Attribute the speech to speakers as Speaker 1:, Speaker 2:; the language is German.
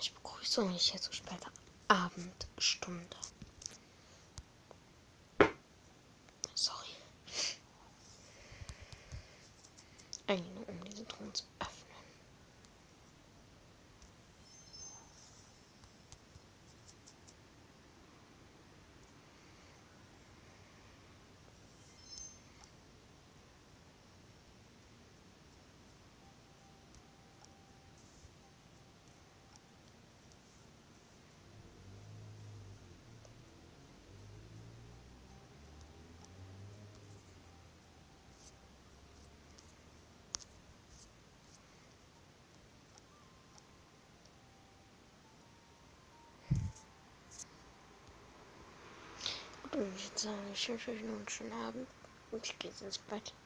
Speaker 1: Ich begrüße euch hier zur später Abendstunde. Sorry. Eigentlich nur um diesen Ton zu öffnen. Und ich würde sagen, ich wünsche euch noch einen schönen Abend und ich gehe jetzt ins Bett.